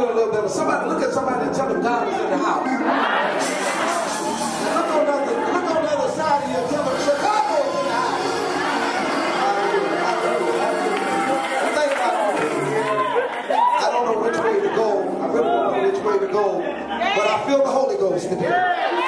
a little bit, but somebody look at somebody and tell them God is in the house. Look on the other side of you and tell them Chicago is in the house. I don't know which way to go. I really don't know which way to go, but I feel the Holy Ghost today.